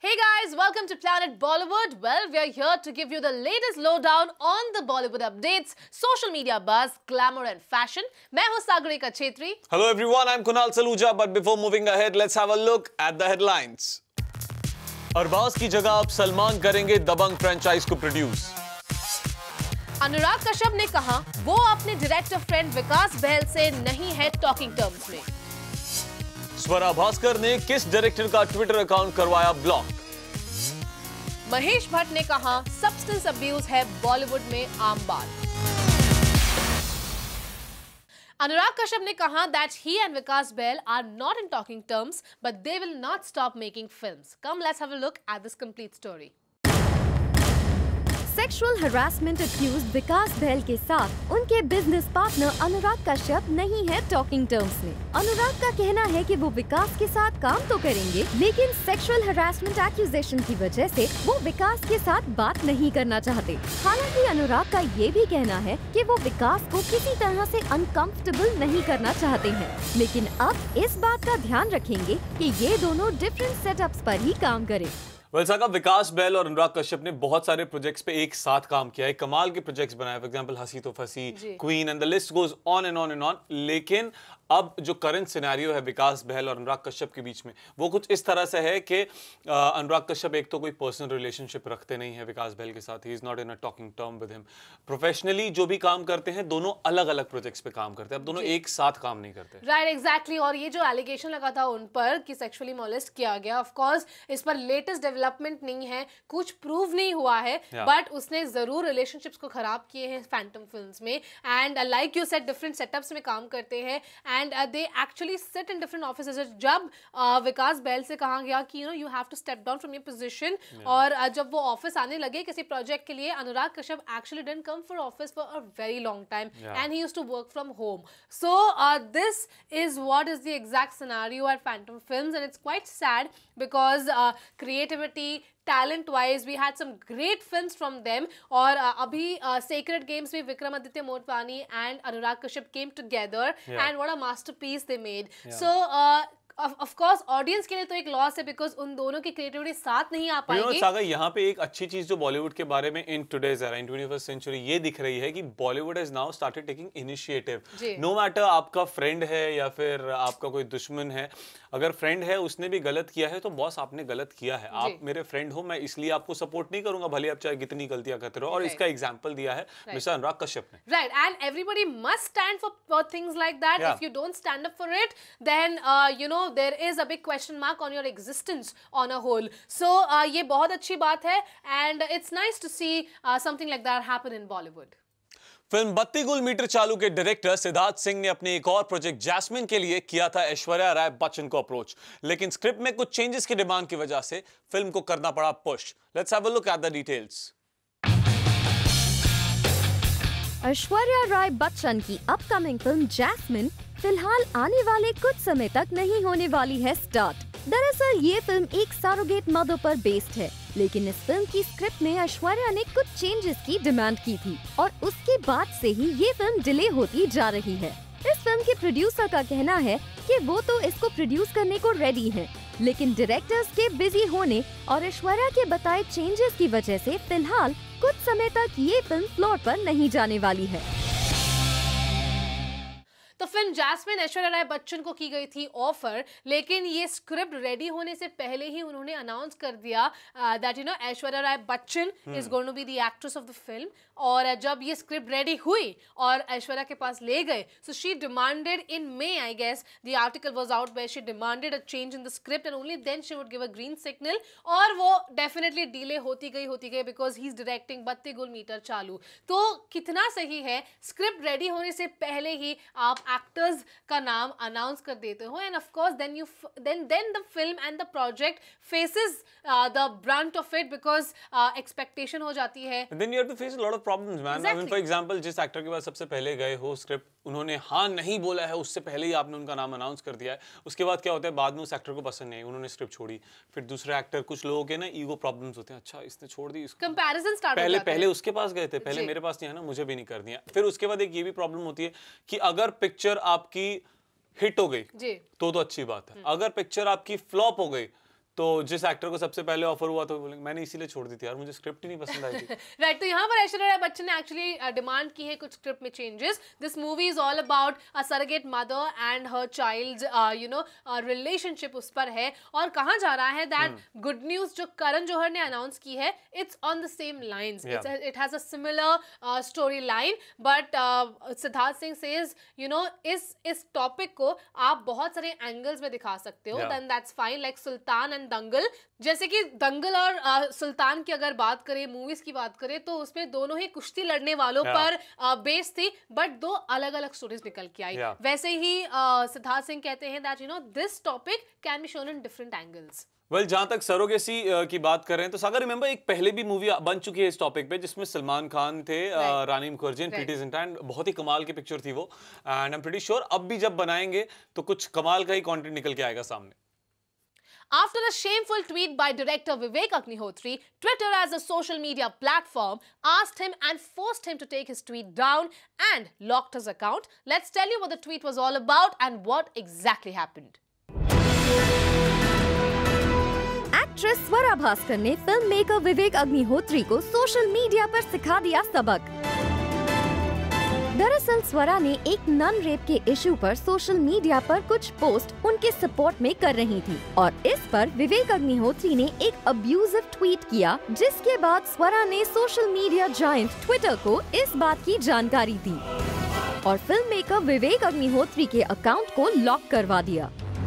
Hey guys, welcome to Planet Bollywood. Well, we are here to give you the latest lowdown on the Bollywood updates, social media buzz, glamour and fashion. मैं हूँ Sagarika Chhetri. Hello everyone, I'm Kunal Saluja. But before moving ahead, let's have a look at the headlines. Arbaaz की जगह अब सलमान करेंगे Dabangg franchise को produce. Anurag Kashyap ने कहा वो अपने डायरेक्टर फ्रेंड विकास बहल से नहीं है टॉकिंग टर्म्स में. स्वरा भास्कर ने किस डायरेक्टर का ट्विटर अकाउंट करवाया ब्लॉक. महेश भट्ट ने कहा सब्सटेंस अब्यूज है बॉलीवुड में आम बात. अनुराग कश्यप ने कहा that he and Vikas Bahl are not in talking terms, but they will not stop making films. Come, let's have a look at this complete story. Sexual harassment accused Vikas Bahl के साथ उनके business partner Anurag Kashyap नहीं है talking terms में. अनुराग का कहना है कि वो विकास के साथ काम तो करेंगे, लेकिन सेक्सुअल हरासमेंट एक्यूजेशन की वजह से वो विकास के साथ बात नहीं करना चाहते. हालांकि अनुराग का ये भी कहना है कि वो विकास को किसी तरह से अनकंफर्टेबल नहीं करना चाहते हैं, लेकिन अब इस बात का ध्यान रखेंगे कि ये दोनों डिफरेंट सेटअप्स पर ही काम करें. साहब, विकास बहल और अनुराग कश्यप ने बहुत सारे प्रोजेक्ट्स पे एक साथ काम किया है, कमाल के प्रोजेक्ट्स बनाए. For example Hasee Toh Phasee, Queen and the list goes on and on and on. लेकिन अब जो करंट सिनेरियो है विकास बहल और अनुराग कश्यप के बीच में, वो कुछ इस तरह से है कि अनुराग कश्यप एक तो कोई पर्सनल रिलेशनशिप रखते नहीं है विकास बहल के साथ. He is not in a talking term with him. Professionally जो भी काम करते हैं दोनों अलग अलग प्रोजेक्ट्स पे काम करते हैं, अब दोनों एक साथ काम नहीं करते. Right, exactly. और ये जो एलिगेशन लगा था उन पर कि सेक्सुअली मोलेस्ट किया गया, ऑफ कोर्स इस पर लेटेस्ट डेवलपमेंट नहीं है, कुछ प्रूव नहीं हुआ है, बट उसने जरूर रिलेशनशिप्स को खराब किए हैं फैंटम फिल्म्स में. And like you said, different setups में काम करते हैं and they actually sit in different offices. जब विकास बहल से कहा गया कि you have to step down from your position, और जब वो ऑफिस आने लगे किसी प्रोजेक्ट के लिए, Anurag Kashyap actually didn't come for office for a very long time and he used to work from home. So this is what is the exact scenario at Phantom films and it's quite sad because creativity, talent wise we had some great films from them. और अभी Sacred Games में Vikramaditya Motwane and Anurag Kashyap came together and what a masterpiece they made. So of course audience के लिए तो एक loss है because उन दोनों की क्रिएटिविटी साथ नहीं आ पाएगी. सागर, यहाँ पे एक अच्छी चीज जो बॉलीवुड के बारे में in today's era, in 21st century ये दिख रही है कि Bollywood has now started taking initiative. No matter आपका फ्रेंड है या फिर आपका कोई दुश्मन है, अगर फ्रेंड है उसने भी गलत किया है तो बॉस आपने गलत किया है, आप मेरे फ्रेंड हो, मैं इसलिए आपको सपोर्ट नहीं करूंगा भले आप चाहे कितनी गलतियां करते रहो. और इसका एग्जांपल दिया है मिस्टर अनुराग कश्यप ने. Right, and everybody must stand for things like that. If you don't stand up for it then you know there is a big question mark on your existence on a whole. So ये बहुत अच्छी बात है and it's nice to see something like that happen in Bollywood. Film Batti Gul metre चालू के director Siddharth Singh ने अपने एक और प्रोजेक्ट जैस्मिन के लिए किया था ऐश्वर्या राय बच्चन को अप्रोच, लेकिन स्क्रिप्ट में कुछ चेंजेस की डिमांड की वजह से फिल्म को करना पड़ा push. Let's have a look at the details. Aishwarya Rai Bachchan की अपकमिंग फिल्म जैस्मिन फिलहाल आने वाले कुछ समय तक नहीं होने वाली है स्टार्ट. दरअसल ये फिल्म एक सरोगेट मदर पर बेस्ड है, लेकिन इस फिल्म की स्क्रिप्ट में ऐश्वर्या ने कुछ चेंजेस की डिमांड की थी और उसके बाद से ही ये फिल्म डिले होती जा रही है. इस फिल्म के प्रोड्यूसर का कहना है कि वो तो इसको प्रोड्यूस करने को रेडी हैं, लेकिन डायरेक्टर्स के बिजी होने और ऐश्वर्या के बताए चेंजेस की वजह से फिलहाल कुछ समय तक ये फिल्म फ्लोर पर नहीं जाने वाली है. तो फिल्म जैस्मिन ऐश्वर्या राय बच्चन को की गई थी ऑफर, लेकिन ये स्क्रिप्ट रेडी होने से पहले ही उन्होंने अनाउंस कर दिया that you know Aishwarya Rai Bachchan is going to be the actress of the film. और जब ये स्क्रिप्ट रेडी हुई और ऐश्वर्या के पास ले गए, so she demanded in May, I guess the article was out where she demanded a change in the script and only then she would give a green signal. और वो डेफिनेटली डिले होती गई बिकॉज ही इज डायरेक्टिंग बत्ती Gul metre चालू. तो कितना सही है, स्क्रिप्ट रेडी होने से पहले ही आप एक्टर्स का नाम अनाउंस कर देते हो and of course then the film and the project faces the brunt of it because expectation हो जाती है. Then you have to face a lot of problems man. I mean for example जिस actor के पास सबसे पहले गए हो, स्क्रिप्ट उन्होंने हाँ नहीं बोला है, उससे पहले ही आपने उनका नाम अनाउंस कर दिया है. उसके बाद क्या होता है, बाद में उस एक्टर को पसंद नहीं, उन्होंने स्क्रिप्ट छोड़ी, फिर दूसरे एक्टर, कुछ लोगों के ना ईगो प्रॉब्लम्स होते हैं, अच्छा इसने छोड़ दी, कंपैरिजन स्टार्ट हो जाता है. पहले उसके पास गए थे, पहले मेरे पास नहीं है ना, मुझे भी नहीं कर दिया. फिर उसके बाद एक ये भी प्रॉब्लम होती है कि अगर पिक्चर आपकी हिट हो गई तो अच्छी बात है, अगर पिक्चर आपकी फ्लॉप हो गई तो जिस एक्टर को सबसे पहले ऑफर हुआ तो बोलेंगे मैंने इसीलिए छोड़ दी थी यार, मुझे स्क्रिप्ट ही नहीं पसंद आई थी। राइट, तो यहाँ पर ऐश्वर्या राय बच्चन ने एक्चुअली डिमांड की है कुछ स्क्रिप्ट में changes. This movie is all about a surrogate mother and her child relationship उस पर है, और कहा जा रहा है दैट गुड न्यूज जो करण जौहर ने अनाउंस की है, it's on the same lines, it has a similar story line, but Siddharth Singh says इस टॉपिक को आप बहुत सारे एंगल्स में दिखा सकते हो, then that's fine, like Sultan and Dangal. जैसे कि दंगल और सुल्तान की अगर बात करें, मूवीज की बात करें, तो उसमें दोनों ही कुश्ती लड़ने वालों पर बेस थी, बट दो अलग अलग स्टोरीज निकल के आई। वैसे ही सिद्धार्थ सिंह कहते हैं that this topic can be shown in different angles. Well, जहां तक सरोगेसी की बात कर रहे हैं तो सागर रिमेंबर एक पहले भी मूवी बन चुकी है इस टॉपिक पे, जिसमें सलमान खान थे, रानी मुखर्जी, प्रीति जिंटा, एंड बहुत ही कमाल की पिक्चर थी वो, and I am pretty sure अब भी जब बनाएंगे तो कुछ कमाल का ही कंटेंट निकल के आएगा सामने। After a shameful tweet by director Vivek Agnihotri, Twitter as a social media platform asked him and forced him to take his tweet down and locked his account. Let's tell you what the tweet was all about and what exactly happened. Actress Swara Bhaskar ने film maker Vivek Agnihotri को social media पर सिखा दिया सबक। दरअसल स्वरा ने एक nun rape के इशू पर सोशल मीडिया पर कुछ पोस्ट उनके सपोर्ट में कर रही थी, और इस पर विवेक अग्निहोत्री ने एक अब्यूजिव ट्वीट किया, जिसके बाद स्वरा ने सोशल मीडिया जायंट ट्विटर को इस बात की जानकारी दी और फिल्म मेकर विवेक अग्निहोत्री के अकाउंट को लॉक करवा दिया।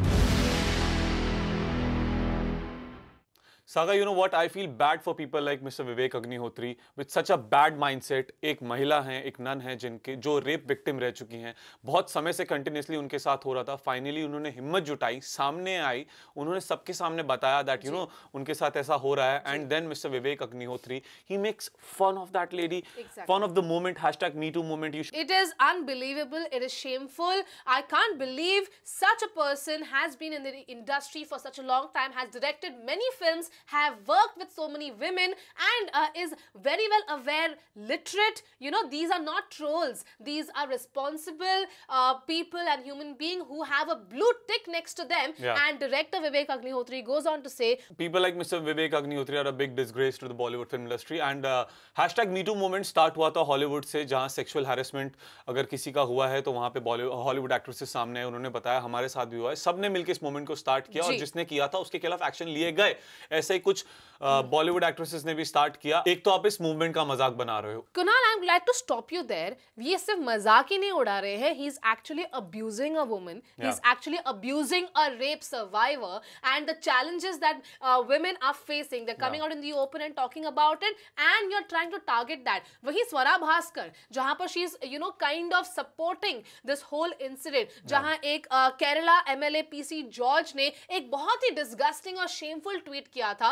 Saga, you know what? I feel bad for people like Mr. Vivek Agnihotri with such a bad mindset. एक महिला हैं, एक नन है जिनके जो रेप विक्टिम रह चुकी हैं, बहुत समय से कंटिन्यूसली उनके साथ हो रहा था। फाइनली उन्होंने हिम्मत जुटाई, सामने आई, उन्होंने सबके सामने बताया दैट उनके साथ ऐसा हो रहा है, and then mister Vivek Agnihotri he makes fun of that lady, fun of the moment, #MeToo movement. It is unbelievable. It is shameful. I can't believe such a person has been in the industry for such a long time, has directed many films, have worked with so many women, and is very well aware, literate. These are not trolls. These are responsible people and human beings who have a blue tick next to them. And director Vivek Agnihotri goes on to say, people like Mr. Vivek Agnihotri are a big disgrace to the Bollywood film industry. And #MeToo movement start हुआ था Hollywood से, जहां sexual harassment अगर किसी का हुआ है तो वहां पे हॉलीवुड एक्ट्रेसेस सामने आए, उन्होंने बताया हमारे साथ भी हुआ है। सबने मिलकर इस मूवमेंट को स्टार्ट किया, और जिसने किया था उसके खिलाफ एक्शन लिए गए। ऐसे ही कुछ बॉलीवुड एक्ट्रेसेस ने भी स्टार्ट किया। एक तो आप इस मूवमेंट का मजाक बना रहे हो। Kunal, I am glad to stop you there. ये सिर्फ मजाक ही नहीं उड़ा रहे हैं, he is actually abusing a woman, he is actually abusing a rape survivor, and the challenges that women are facing, they're coming out in the open and talking about it, and you're trying to target that. वही स्वरा भास्कर, जहां पर she is kind of supporting this whole incident, जहां एक Kerala MLA PC George ने एक बहुत ही disgusting और shameful tweet किया था,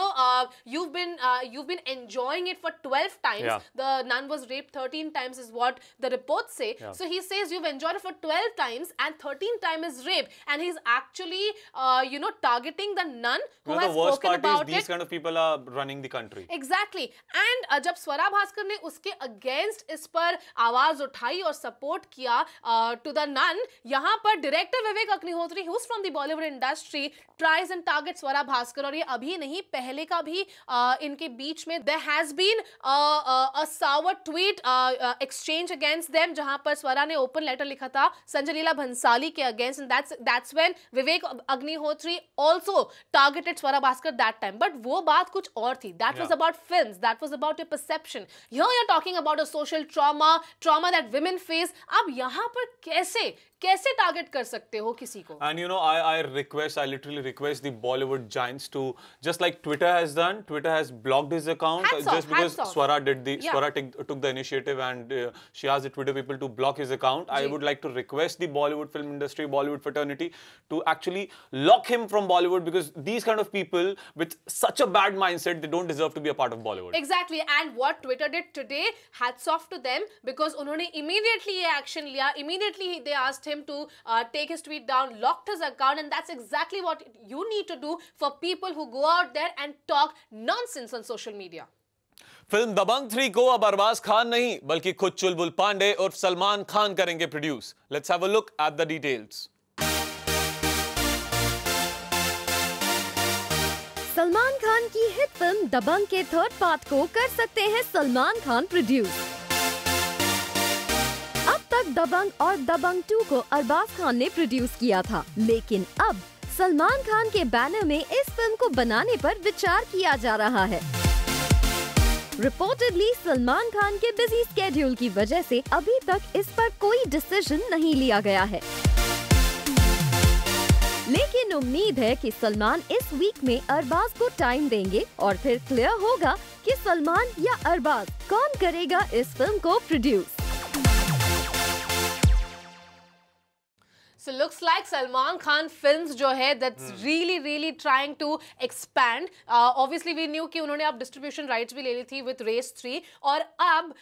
you've been enjoying it for 12 times. The nun was raped 13 times is what the reports say. So he says you've enjoyed it for 12 times and 13 times is rape, and he's actually targeting the nun who has spoken about it. These kind of people are running the country. Exactly. And जब स्वरा भास्कर ने उसके against इस पर आवाज उठाई और support किया to the nun, यहाँ पर director Vivek Agnihotri, who's from the Bollywood industry, tries and targets Swara Bhaskar, और ये अभी नहीं पहले का भी इनके बीच में there has been a sour tweet exchange against them, जहां पर स्वरा ने ओपन लेटर लिखा था संजय लीला भंसाली के against, and that's when Vivek Agnihotri also targeted Swara Bhaskar that time. But वो बात कुछ और थी. That was about films. That was about your perception. Here you're talking about a social trauma that women face. अब यहाँ पर कैसे टारगेट कर सकते हो किसी को? And I literally request the Bollywood giants to, just like Twitter has done, Twitter has blocked his account just because Swara took the initiative, and she asked the Twitter people to block his account. I would like to request the Bollywood film industry, Bollywood fraternity, to actually lock him from Bollywood, because these kind of people with such a bad mindset, they don't deserve to be a part of Bollywood. Exactly. And what Twitter did today, hats off to them, because उन्होंने immediately ये action लिया. Immediately they asked him to take his tweet down, locked his account, and that's exactly what you need to do for people who go out there and talk nonsense on social media. Film Dabangg 3 को अब अरबाज खान नहीं बल्कि खुद चुलबुल पांडे और सलमान खान करेंगे produce. Let's have a look at the details. Salman Khan की hit film दबंग के third part को कर सकते हैं सलमान खान प्रोड्यूस। अब तक दबंग और दबंग 2 को अरबाज खान ने प्रोड्यूस किया था, लेकिन अब सलमान खान के बैनर में इस फिल्म को बनाने पर विचार किया जा रहा है। रिपोर्टेडली सलमान खान के बिजी स्केड्यूल की वजह से अभी तक इस पर कोई डिसीजन नहीं लिया गया है, लेकिन उम्मीद है कि सलमान इस वीक में अरबाज को टाइम देंगे और फिर क्लियर होगा कि सलमान या अरबाज कौन करेगा इस फिल्म को produce. So looks like Salman Khan films जो है that's really trying to expand. Obviously we knew कि उन्होंने अब distribution rights भी ले ली थी with Race 3 और अब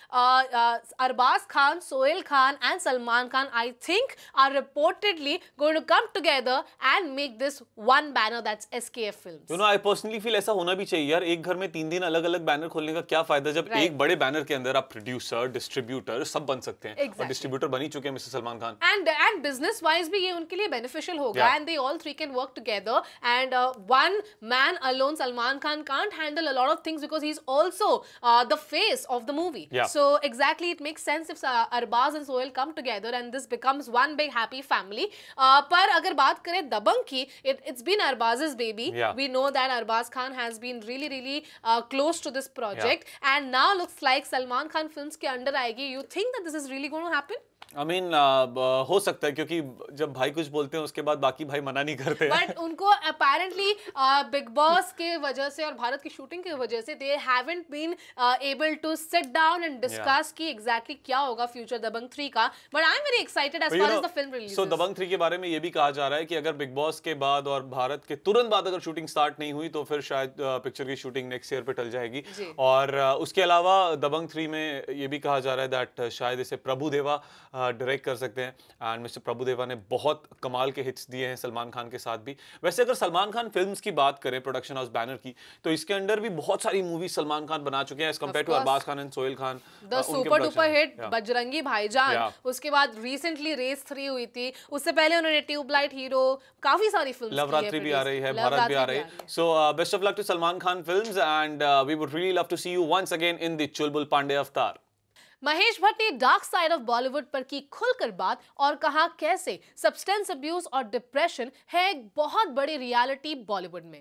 Arbaaz Khan, Sohail Khan and Salman Khan I think are reportedly going to come together and make this one banner that's SKF Films. You know I personally feel ऐसा होना भी चाहिए यार। एक घर में 3 अलग-अलग बैनर खोलने का क्या फायदा जब एक बड़े बैनर के अंदर आप प्रोड्यूसर, डिस्ट्रीब्यूटर सब बन सकते हैं। और डिस्ट्रीब्यूटर बन ही चुके हैं mister Salman Khan. And business wise भी ये उनके लिए beneficial होगा and they all three can work together and one man alone Salman Khan can't handle a lot of things because he's also the face of the movie. So exactly it makes sense if Arbaz and Sohail come together and this becomes one big happy family. पर अगर बात करें दबंग की, it's been Arbaz's baby. We know that Arbaz Khan has been really close to this project and now looks like Salman Khan films के under आएगी. You think that this is really going to happen? I mean, हो सकता है क्योंकि जब भाई कुछ बोलते हैं उसके बाद बाकी भाई मना नहीं करते। बट उनको अपेरेंटली बिग बॉस के वजह से और भारत की शूटिंग की वजह से they haven't been able to sit down and discuss कि एग्जैक्टली क्या होगा फ्यूचर दबंग 3 का। But I am very excited as far as the film release. So Dabangg 3 के बारे में ये भी कहा जा रहा है कि अगर बिग बॉस के बाद और भारत के तुरंत बाद अगर शूटिंग स्टार्ट नहीं हुई तो फिर शायद पिक्चर की शूटिंग नेक्स्ट ईयर पे टल जाएगी। और उसके अलावा दबंग 3 में ये भी कहा जा रहा है दैट शायद इसे प्रभुदेवा डायरेक्ट कर सकते हैं एंड मिस्टर प्रभुदेवा ने बहुत कमाल के हिट्स दिए हैं सलमान खान के साथ भी। वैसे अगर सलमान खान फिल्म्स की बात करें प्रोडक्शन हाउस बैनर की तो इसके अंडर भी बहुत सारी मूवी सलमान खान बना चुके हैं as compare to Arbaaz Khan and Sohail Khan. The super duper hit Bajrangi Bhaijaan, उसके बाद रिसेंटली रेस 3 हुई थी, उससे पहले उन्होंने ट्यूबलाइट हीरो, काफी सारी फिल्म्स की है। लवरात्रि भी आ रही है, भारत भी आ रही है। So best of luck to Salman Khan films and we would really love to see you once again in the Chulbul Pandey avatar. Mahesh Bhatt ने डार्क साइड ऑफ बॉलीवुड पर की खुलकर बात और कहा कैसे सब्सटेंस अब्यूज और डिप्रेशन है एक बहुत बड़ी रियलिटी बॉलीवुड में।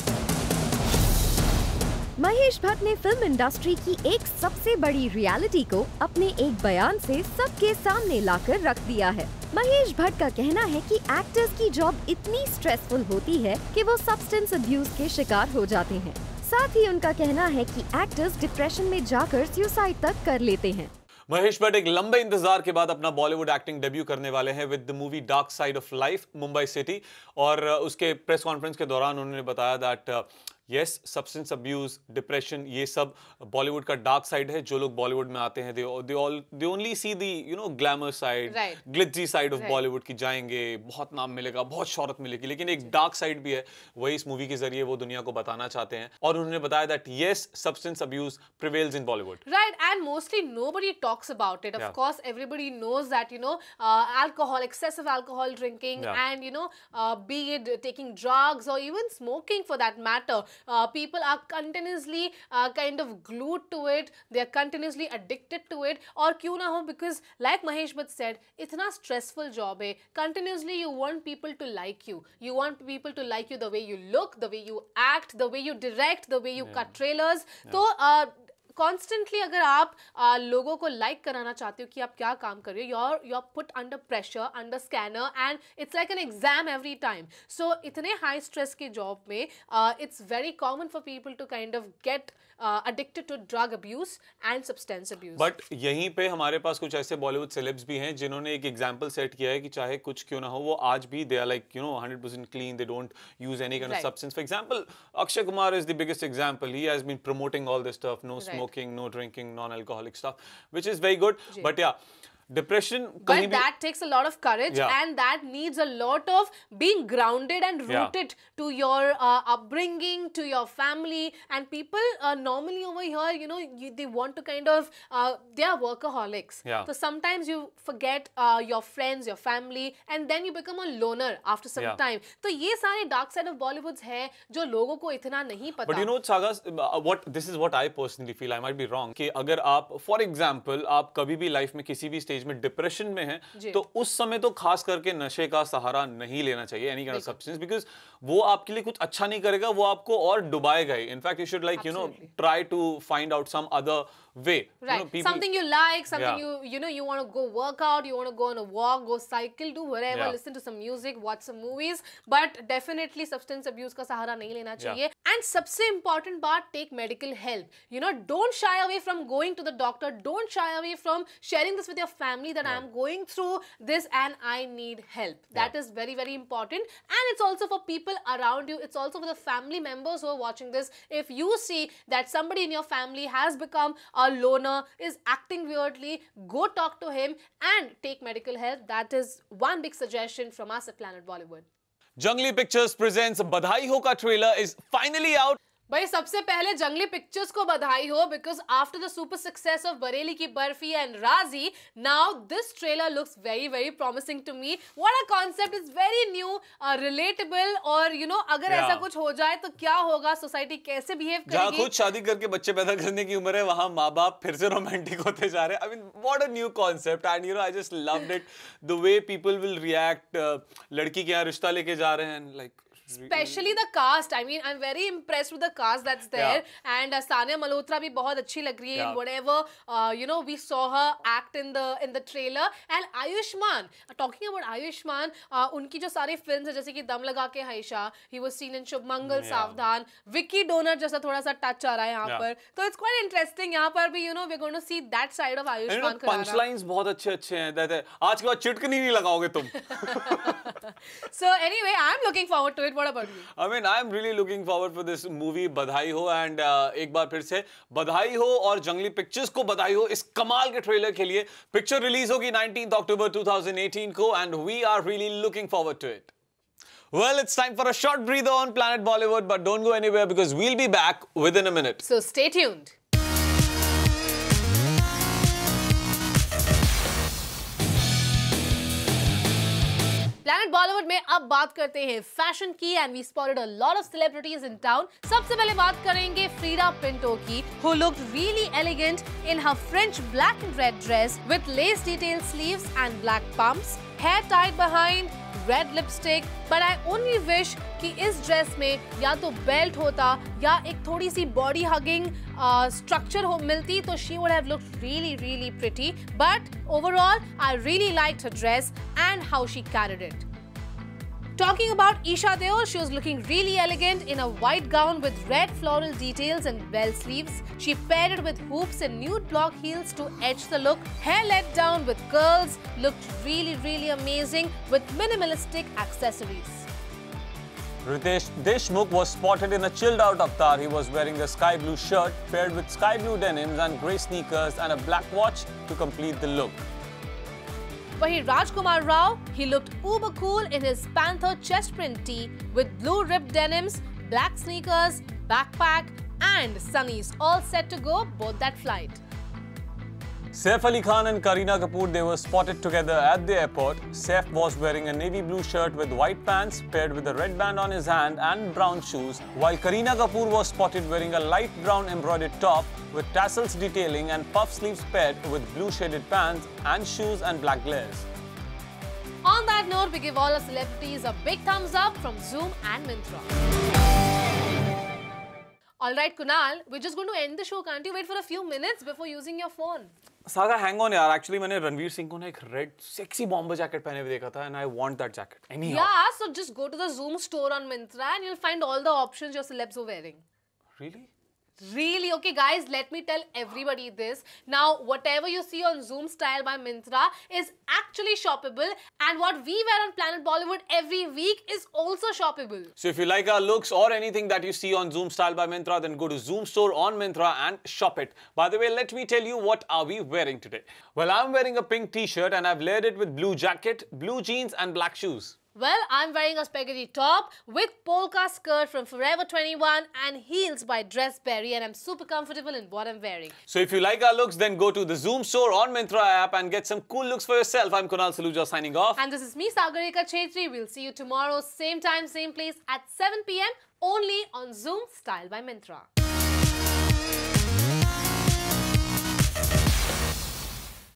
महेश भट्ट ने फिल्म इंडस्ट्री की एक सबसे बड़ी रियलिटी को अपने एक बयान से सबके सामने लाकर रख दिया है। महेश भट्ट का कहना है कि एक्टर्स की जॉब इतनी स्ट्रेसफुल होती है कि वो सब्सटेंस अब्यूज के शिकार हो जाते हैं। साथ ही उनका कहना है कि एक्टर्स डिप्रेशन में जाकर सुसाइड तक कर लेते हैं। महेश भट्ट एक लंबे इंतजार के बाद अपना बॉलीवुड एक्टिंग डेब्यू करने वाले हैं with the movie dark side of life Mumbai city. और उसके प्रेस कॉन्फ्रेंस के दौरान उन्होंने बताया that yes substance abuse, depression ये सब बॉलीवुड का डार्क साइड है। जो लोग बॉलीवुड में आते हैं they only see the you know glamour side, glitzy side of Bollywood की जाएंगे, बहुत नाम मिलेगा, बहुत शोहरत मिलेगी, लेकिन एक डार्क साइड भी है, वही इस मूवी के जरिए वो दुनिया को बताना चाहते हैं। और उन्होंने बताया that yes substance abuse prevails in Bollywood. Right, and mostly nobody talks about it. Of course everybody knows that you know alcohol, excessive alcohol drinking and you know be it taking drugs और even smoking for that matter, people are continuously kind of glued to it, they are continuously addicted to it। और क्यों ना हो, because like Mahesh Bhatt said, इतना stressful job है, continuously you want people to like you, you want people to like you the way you look, the way you act, the way you direct, the way you cut trailers। तो constantly अगर आप लोगों को like कराना चाहते हो कि आप क्या काम कर रहे हो, you are put under pressure, under scanner and it's like an exam every time. So इतने हाई स्ट्रेस के जॉब में it's very common for people to kind of get addicted to drug abuse and substance abuse। बट यहीं पे हमारे पास कुछ ऐसे Bollywood celebs भी हैं जिन्होंने एक एग्जांपल सेट किया है कि चाहे कुछ क्यों ना हो वो आज भी they are like you know 100% clean, they don't use any kind of substance. For example Akshay Kumar is the biggest example, he has been promoting all this stuff, no smoking, no drinking, non alcoholic stuff, which is very good. But yeah Depression, but that takes a lot of courage, and that needs a lot of being grounded and rooted to your upbringing, to your family. And people normally over here, you know, they want to kind of they are workaholics, so sometimes you forget your friends, your family, and then you become a loner after some time. तो ये सारे dark side of Bollywoods है जो लोगों को इतना नहीं पता. But you know, Saga, this is what I personally feel. I might be wrong. कि अगर आप, for example, आप कभी भी लाइफ में किसी भी स्टेज में डिप्रेशन में हैं, तो उस समय तो खास करके नशे का सहारा नहीं लेना चाहिए, any kind of substance, because वो आपके लिए कुछ अच्छा नहीं करेगा, वो आपको और डुबाएगा ही. In fact you should like, you know, try to find out some other way, right? You know, people, something you like, something you know, you want to go work out, you want to go on a walk, go cycle, do whatever, listen to some music, watch some movies, but definitely substance abuse का सहारा नहीं लेना चाहिए. And सबसे important part, take medical help. You know, don't shy away from going to the doctor, don't shy away from sharing this with your family that I am going through this and I need help. That is very, very important. And it's also for people around you, it's also for the family members who are watching this. If you see that somebody in your family has become a loner, is acting weirdly, go talk to him and take medical help. That is one big suggestion from us at Planet Bollywood. Jungli Pictures presents Badhaai Ho ka trailer is finally out. भाई सबसे पहले जंगली pictures को बधाई हो, because after the super success of Bareilly की barfi and राजी, now this trailer looks very, very promising to me. What a concept, is very new, relatable, और you know, अगर ऐसा कुछ हो जाए तो क्या होगा, सोसाइटी कैसे बिहेव करेगी. जहाँ खुद शादी करके बच्चे पैदा करने की उम्र है, वहाँ माँ बाप फिर से रोमांटिक होते जा रहे हैं. I mean, what a new concept, and you know, I just loved it. The way people will react. लड़की के यहाँ रिश्ता लेके जा रहे हैं, like. Especially the cast. I mean, I'm very impressed with the cast that's there. And Sania Malhotra भी बहुत अच्छी लग रही है. Whatever, you know, we saw her act in the trailer. And Ayushmann, talking about Ayushmann, उनकी जो सारी films है, जैसे कि दम लगा के हाइशा, he was seen in शुभ मंगल, सावधान, विकी डोनर जैसा थोड़ा सा टच आ रहा है यहाँ पर. तो it's quite interesting. यहाँ पर भी, you know, we're going to see that side of Ayushmann. Punchlines बहुत अच्छे हैं. आज के बाद चिटकनी नहीं लगाओगे तुम. So anyway, I'm looking forward to it. What about you? I mean, I'm really looking forward for this movie बधाई हो, and एक बार फिर से बधाई हो और जंगली पिक्चर्स को बधाई हो इस कमाल के ट्रेलर के लिए. पिक्चर रिलीज होगी 19th October 2018 को, and we are really looking forward to it. Well, it's time for a short breather on Planet Bollywood, but don't go anywhere because we'll be back within a minute. So stay tuned. Planet Bollywood में अब बात करते हैं fashion की, and we spotted a lot of celebrities in town. सबसे पहले बात करेंगे फ्रीडा पिंटो की, who looked really elegant in her French black and red dress with lace detailed sleeves and black pumps, hair tied behind, red lipstick. But I only wish कि इस dress में या तो बेल्ट होता या एक थोड़ी सी बॉडी हगिंग स्ट्रक्चर हो मिलती, तो she would have looked really, really pretty. But overall, I really liked her dress and how she carried it. Talking about Isha Deol, she was looking really elegant in a white gown with red floral details and bell sleeves. She paired it with hoops and nude block heels to edge the look. Hair let down with curls, looked really, really amazing with minimalistic accessories. Ritesh Deshmukh was spotted in a chilled out avatar. He was wearing a sky blue shirt paired with sky blue denims and grey sneakers and a black watch to complete the look. Wahi Rajkummar Rao, he looked uber cool in his Panther chest print tee with blue ribbed denims, black sneakers, backpack and sunnies, all set to go board that flight. Saif Ali Khan and Kareena Kapoor, they were spotted together at the airport. Saif was wearing a navy blue shirt with white pants paired with a red band on his hand and brown shoes, while Kareena Kapoor was spotted wearing a light brown embroidered top with tassels detailing and puff sleeves paired with blue shaded pants and shoes and black glares. On that note, we give all our celebrities a big thumbs up from Zoom and Myntra. Alright Kunal, we're just going to end the show. Can't you wait for a few minutes before using your phone? Saga, hang on यार. Actually, मैंने रणवीर सिंह को ना एक red sexy bomber jacket पहने हुए देखा था, and I want that jacket. Anyhow. Yeah, so just go to the Zoom store on Myntra and you'll find all the options your celebs are wearing. Really? Really? Okay, guys, let me tell everybody this. Now, whatever you see on Zoom Style by Myntra is actually shoppable, and what we wear on Planet Bollywood every week is also shoppable. So if you like our looks or anything that you see on Zoom Style by Myntra, then go to Zoom Store on Myntra and shop it. By the way, let me tell you what are we wearing today. Well, I'm wearing a pink t-shirt and I've layered it with blue jacket, blue jeans and black shoes. Well, I'm wearing a spaghetti top with polka skirt from Forever 21 and heels by Dressberry, and I'm super comfortable in what I'm wearing. So if you like our looks, then go to the Zoom Store on Myntra app and get some cool looks for yourself. I'm Kunal Saluja signing off. And this is me, Sagarika Chetri. We'll see you tomorrow, same time, same place at 7 p.m. only on Zoom Style by Myntra.